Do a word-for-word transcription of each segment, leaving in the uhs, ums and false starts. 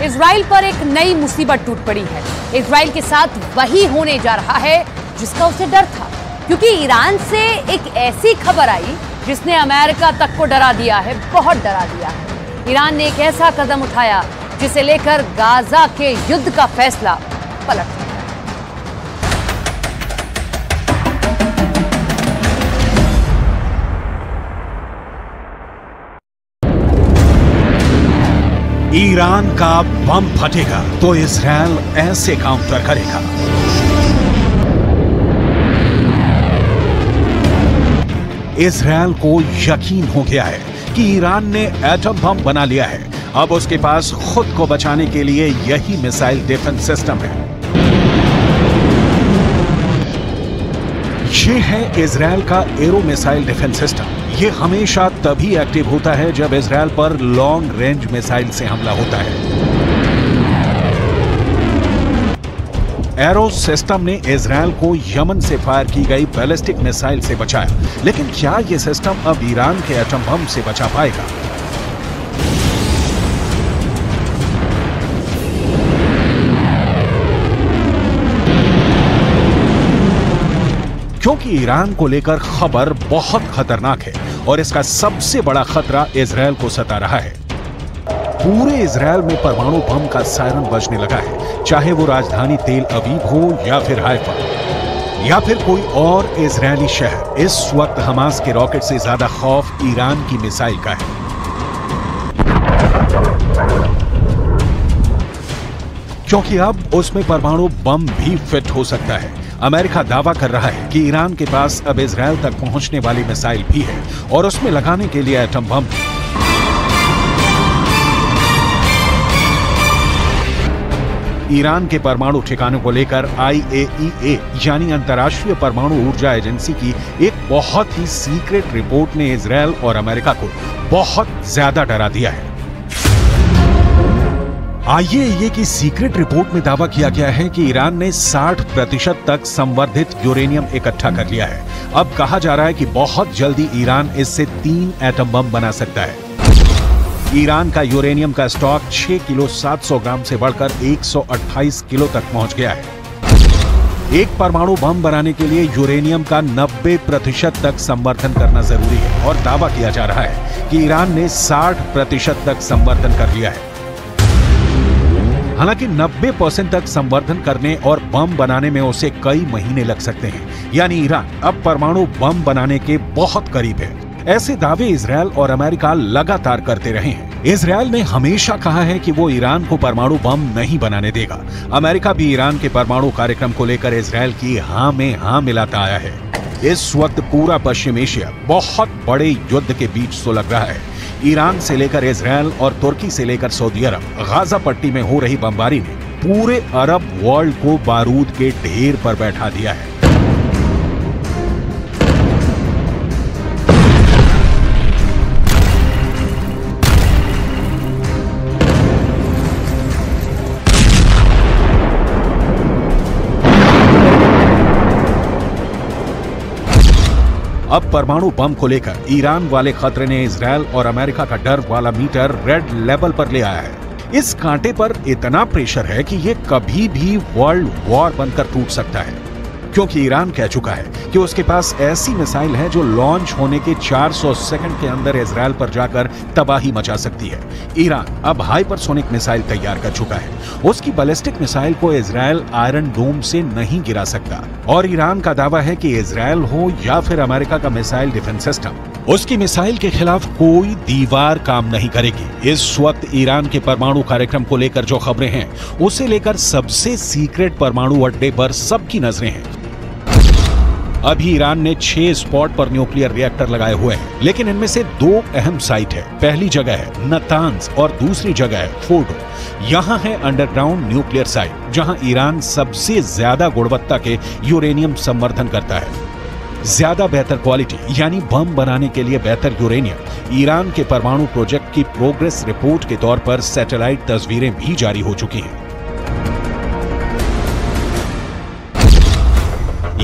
Israel पर एक नई मुसीबत टूट पड़ी है। इजराइल के साथ वही होने जा रहा है जिसका उसे डर था, क्योंकि ईरान से एक ऐसी खबर आई जिसने अमेरिका तक को डरा दिया है, बहुत डरा दिया है। ईरान ने एक ऐसा कदम उठाया जिसे लेकर गाजा के युद्ध का फैसला पलट गया। ईरान का बम फटेगा तो इजराइल ऐसे काउंटर करेगा। इजराइल को यकीन हो गया है कि ईरान ने एटम बम बना लिया है। अब उसके पास खुद को बचाने के लिए यही मिसाइल डिफेंस सिस्टम है। ये है इजराइल का एरो मिसाइल डिफेंस सिस्टम। ये हमेशा तभी एक्टिव होता है जब इजराइल पर लॉन्ग रेंज मिसाइल से हमला होता है। एरो सिस्टम ने इजराइल को यमन से फायर की गई बैलिस्टिक मिसाइल से बचाया, लेकिन क्या यह सिस्टम अब ईरान के एटम बम से बचा पाएगा? क्योंकि ईरान को लेकर खबर बहुत खतरनाक है और इसका सबसे बड़ा खतरा इजराइल को सता रहा है। पूरे इजराइल में परमाणु बम का सायरन बजने लगा है, चाहे वो राजधानी तेल अवीव हो या फिर हाइफा या फिर कोई और इजरायली शहर। इस वक्त हमास के रॉकेट से ज्यादा खौफ ईरान की मिसाइल का है, क्योंकि अब उसमें परमाणु बम भी फिट हो सकता है। अमेरिका दावा कर रहा है कि ईरान के पास अब इजराइल तक पहुंचने वाली मिसाइल भी है और उसमें लगाने के लिए एटम बम। ईरान के परमाणु ठिकानों को लेकर आई ए ई ए यानी अंतर्राष्ट्रीय परमाणु ऊर्जा एजेंसी की एक बहुत ही सीक्रेट रिपोर्ट ने इजराइल और अमेरिका को बहुत ज्यादा डरा दिया है। आई ए ई ए की सीक्रेट रिपोर्ट में दावा किया गया है कि ईरान ने साठ प्रतिशत तक संवर्धित यूरेनियम इकट्ठा कर लिया है। अब कहा जा रहा है कि बहुत जल्दी ईरान इससे तीन एटम बम बना सकता है। ईरान का यूरेनियम का स्टॉक छह किलो सात सौ ग्राम से बढ़कर एक सौ अट्ठाईस किलो तक पहुंच गया है। एक परमाणु बम बनाने के लिए यूरेनियम का नब्बे प्रतिशत तक संवर्धन करना जरूरी है और दावा किया जा रहा है कि ईरान ने साठ प्रतिशत तक संवर्धन कर लिया है। हालांकि नब्बे परसेंट तक संवर्धन करने और बम बनाने में उसे कई महीने लग सकते हैं, यानी ईरान अब परमाणु बम बनाने के बहुत करीब है। ऐसे दावे इजराइल और अमेरिका लगातार करते रहे हैं। इजराइल ने हमेशा कहा है कि वो ईरान को परमाणु बम नहीं बनाने देगा। अमेरिका भी ईरान के परमाणु कार्यक्रम को लेकर इजराइल की हाँ में हाँ मिलाता आया है। इस वक्त पूरा पश्चिम एशिया बहुत बड़े युद्ध के बीच सुलग रहा है। ईरान से लेकर इजराइल और तुर्की से लेकर सऊदी अरब, गाजा पट्टी में हो रही बमबारी ने पूरे अरब वर्ल्ड को बारूद के ढेर पर बैठा दिया है। अब परमाणु बम को लेकर ईरान वाले खतरे ने इजराइल और अमेरिका का डर वाला मीटर रेड लेवल पर ले आया है। इस कांटे पर इतना प्रेशर है कि ये कभी भी वर्ल्ड वॉर बनकर टूट सकता है, क्योंकि ईरान कह चुका है कि उसके पास ऐसी मिसाइल है जो लॉन्च होने के चार सौ सेकंड के अंदर इजराइल पर जाकर तबाही मचा सकती है। ईरान अब हाइपरसोनिक मिसाइल तैयार कर चुका है। उसकी बैलिस्टिक मिसाइल को इजराइल आयरन डोम से नहीं गिरा सकता और ईरान का दावा है कि इजराइल हो या फिर अमेरिका का मिसाइल डिफेंस सिस्टम, उसकी मिसाइल के खिलाफ कोई दीवार काम नहीं करेगी। इस वक्त ईरान के परमाणु कार्यक्रम को लेकर जो खबरें हैं, उसे लेकर सबसे सीक्रेट परमाणु अड्डे पर सबकी नजरें हैं। अभी ईरान ने छह स्पॉट पर न्यूक्लियर रिएक्टर लगाए हुए हैं, लेकिन इनमें से दो अहम साइट है। पहली जगह है नतांज और दूसरी जगह है फोर्डो। यहाँ है अंडरग्राउंड न्यूक्लियर साइट, जहाँ ईरान सबसे ज्यादा गुणवत्ता के यूरेनियम संवर्धन करता है। ज्यादा बेहतर क्वालिटी यानी बम बनाने के लिए बेहतर यूरेनियम ईरान के परमाणु प्रोजेक्ट की प्रोग्रेस रिपोर्ट के तौर पर सैटेलाइट तस्वीरें भी जारी हो चुकी हैं।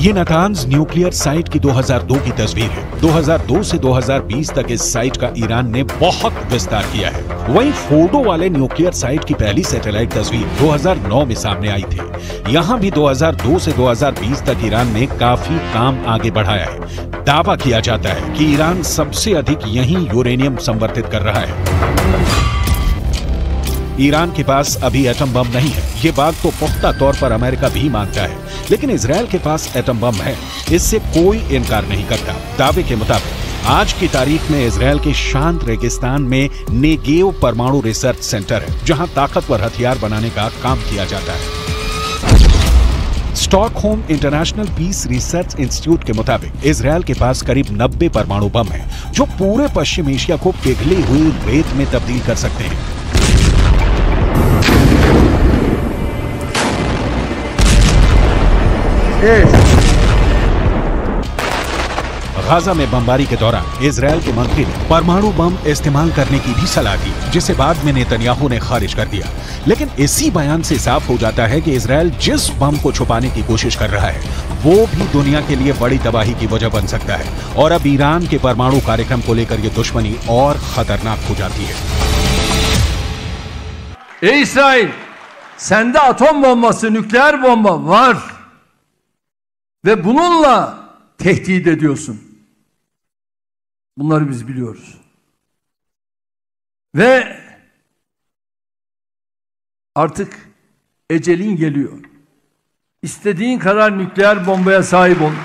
ये नातांज न्यूक्लियर साइट की दो हज़ार दो की तस्वीर है। दो हज़ार दो से दो हज़ार बीस तक इस साइट का ईरान ने बहुत विस्तार किया है। वहीं फोर्डो वाले न्यूक्लियर साइट की पहली सैटेलाइट तस्वीर दो हज़ार नौ में सामने आई थी। यहाँ भी दो हज़ार दो से दो हज़ार बीस तक ईरान ने काफी काम आगे बढ़ाया है। दावा किया जाता है कि ईरान सबसे अधिक यहीं यूरेनियम संवर्धित कर रहा है। ईरान के पास अभी एटम बम नहीं है, ये बात तो पुख्ता तौर पर अमेरिका भी मानता है, लेकिन इजराइल के पास एटम बम है, इससे कोई इनकार नहीं करता। दावे के मुताबिक आज की तारीख में इजराइल के शांत रेगिस्तान में नेगेव परमाणु रिसर्च सेंटर है, जहां ताकतवर हथियार बनाने का काम किया जाता है। Stockholm International Peace Research Institute के मुताबिक इजराइल के पास करीब नब्बे परमाणु बम है, जो पूरे पश्चिम एशिया को पिघली हुई रेत में तब्दील कर सकते हैं। गाजा में बमबारी के दौरान इजराइल के मंत्री ने परमाणु बम इस्तेमाल करने की भी सलाह दी, जिसे बाद में नेतन्याहू ने खारिज कर दिया। लेकिन इसी बयान से साफ हो जाता है कि इजराइल जिस बम को छुपाने की कोशिश कर रहा है, वो भी दुनिया के लिए बड़ी तबाही की वजह बन सकता है। और अब ईरान के परमाणु कार्यक्रम को लेकर ये दुश्मनी और खतरनाक हो जाती है। Ey İsrail, sende atom bombası, nükleer bomba var ve bununla tehdit ediyorsun. Bunları biz biliyoruz. Ve artık ecelin geliyor. İstediğin kadar nükleer bombaya sahip ol.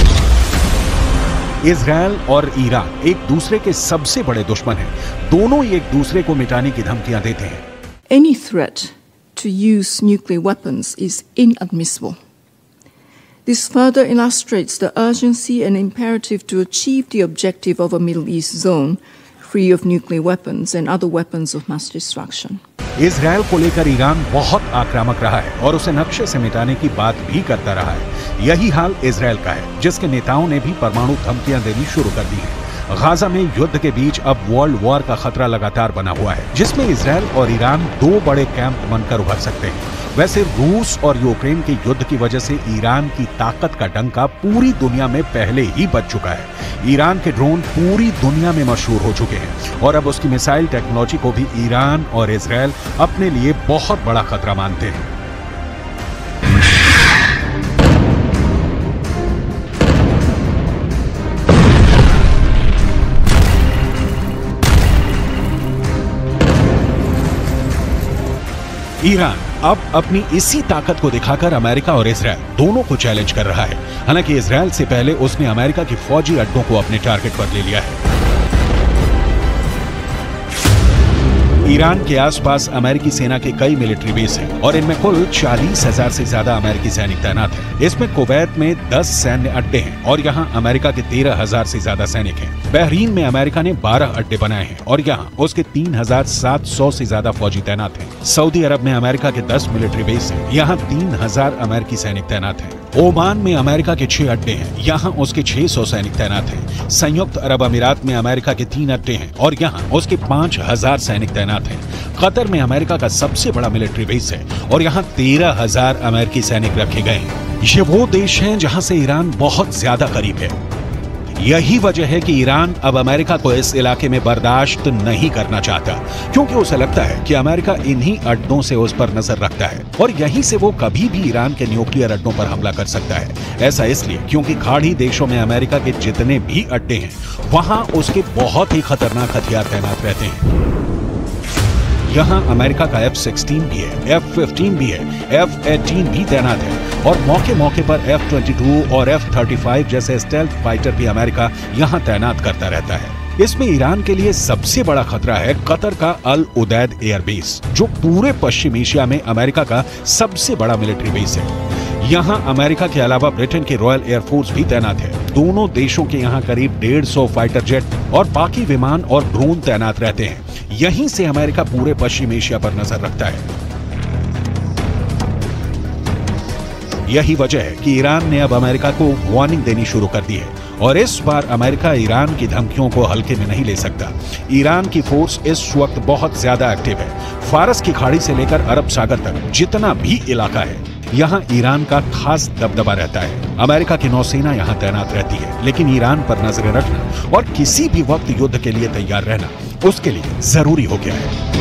Israel और ईरान एक दूसरे के सबसे बड़े दुश्मन हैं। दोनों एक दूसरे को मिटाने की धमकियां देते हैं। Any threat to use nuclear weapons is inadmissible. This further illustrates the urgency and imperative to achieve the objective of a Middle East zone free of nuclear weapons and other weapons of mass destruction. Israel को लेकर Iran बहुत आक्रामक रहा है और उसे नक्शे से मिटाने की बात भी करता रहा है। यही हाल इजराइल का है, जिसके नेताओं ने भी परमाणु धमकियां देनी शुरू कर दी हैं। गाजा में युद्ध के बीच अब वर्ल्ड वॉर का खतरा लगातार बना हुआ है, जिसमें इजराइल और ईरान दो बड़े कैंप बनकर उभर सकते हैं। वैसे रूस और यूक्रेन के युद्ध की वजह से ईरान की ताकत का डंका पूरी दुनिया में पहले ही बज चुका है। ईरान के ड्रोन पूरी दुनिया में मशहूर हो चुके हैं और अब उसकी मिसाइल टेक्नोलॉजी को भी ईरान और इजराइल अपने लिए बहुत बड़ा खतरा मानते हैं। ईरान अब अपनी इसी ताकत को दिखाकर अमेरिका और इजराइल दोनों को चैलेंज कर रहा है। हालांकि इजराइल से पहले उसने अमेरिका की फौजी अड्डों को अपने टारगेट पर ले लिया है। ईरान के आसपास अमेरिकी सेना के कई मिलिट्री बेस हैं और इनमें कुल चालीस हजार से ज्यादा अमेरिकी सैनिक तैनात हैं। इसमें कुवैत में दस सैन्य अड्डे हैं और यहाँ अमेरिका के तेरह हजार से ज्यादा सैनिक हैं। बहरीन में अमेरिका ने बारह अड्डे बनाए हैं और यहाँ उसके तीन हजार सात सौ से ज्यादा फौजी तैनात हैं। सऊदी अरब में अमेरिका के दस मिलिट्री बेस हैं, यहाँ तीन हजार अमेरिकी सैनिक तैनात हैं। ओमान में अमेरिका के छह अड्डे हैं, यहाँ उसके छह सौ सैनिक तैनात हैं। संयुक्त अरब अमीरात में अमेरिका के तीन अड्डे हैं और यहाँ उसके पांच हजार सैनिक तैनात हैं। कतर में अमेरिका का सबसे बड़ा मिलिट्री बेस है और यहाँ तेरह हजार अमेरिकी सैनिक रखे गए हैं। ये वो देश हैं जहाँ से ईरान बहुत ज्यादा करीब है। यही वजह है कि ईरान अब अमेरिका को इस इलाके में बर्दाश्त नहीं करना चाहता, क्योंकि उसे लगता है कि अमेरिका इन्हीं अड्डों से उस पर नजर रखता है और यहीं से वो कभी भी ईरान के न्यूक्लियर अड्डों पर हमला कर सकता है। ऐसा इसलिए क्योंकि खाड़ी देशों में अमेरिका के जितने भी अड्डे हैं, वहां उसके बहुत ही खतरनाक हथियार तैनात रहते हैं। यहाँ अमेरिका का एफ सिक्सटीन भी है, एफ फिफ्टीन भी है, एफ एटीन भी तैनात है और मौके मौके पर एफ ट्वेंटी टू और एफ थर्टी फाइव जैसे स्टेल्थ फाइटर भी अमेरिका यहाँ तैनात करता रहता है। इसमें ईरान के लिए सबसे बड़ा खतरा है कतर का अल उदैद एयरबेस, जो पूरे पश्चिम एशिया में अमेरिका का सबसे बड़ा मिलिट्री बेस है। यहाँ अमेरिका के अलावा ब्रिटेन की रॉयल एयरफोर्स भी तैनात है। दोनों देशों के यहाँ करीब डेढ़ सौ फाइटर जेट और बाकी विमान और ड्रोन तैनात रहते हैं। यहीं से अमेरिका पूरे पश्चिम एशिया पर नजर रखता है। यही वजह है कि ईरान ने अब अमेरिका को वार्निंग देनी शुरू कर दी है और इस बार अमेरिका ईरान की धमकियों को हल्के में नहीं ले सकता। ईरान की फोर्स इस वक्त बहुत ज्यादा एक्टिव है। फारस की खाड़ी से लेकर अरब सागर तक जितना भी इलाका है, यहाँ ईरान का खास दबदबा रहता है। अमेरिका की नौसेना यहाँ तैनात रहती है, लेकिन ईरान पर नजरें रखना और किसी भी वक्त युद्ध के लिए तैयार रहना उसके लिए जरूरी हो गया है।